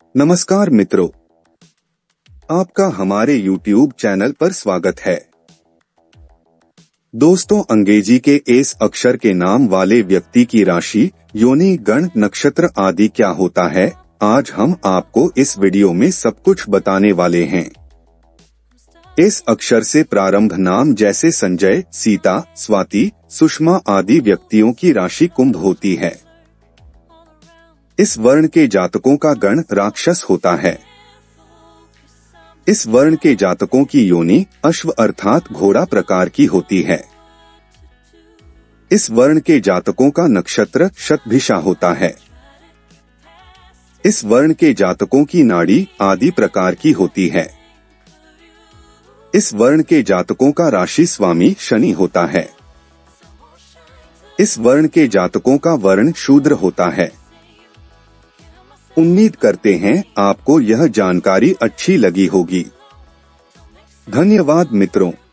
नमस्कार मित्रों, आपका हमारे YouTube चैनल पर स्वागत है। दोस्तों, अंग्रेजी के एस अक्षर के नाम वाले व्यक्ति की राशि, योनि, गण, नक्षत्र आदि क्या होता है, आज हम आपको इस वीडियो में सब कुछ बताने वाले हैं। एस अक्षर से प्रारंभ नाम जैसे संजय, सीता, स्वाति, सुषमा आदि व्यक्तियों की राशि कुंभ होती है। इस वर्ण के जातकों का गण राक्षस होता है। इस वर्ण के जातकों की योनि अश्व अर्थात घोड़ा प्रकार की होती है। इस वर्ण के जातकों का नक्षत्र शतभिषा होता है। इस वर्ण के जातकों की नाड़ी आदि प्रकार की होती है। इस वर्ण के जातकों का राशि स्वामी शनि होता है। इस वर्ण के जातकों का वर्ण शूद्र होता है। उम्मीद करते हैं आपको यह जानकारी अच्छी लगी होगी। धन्यवाद मित्रों।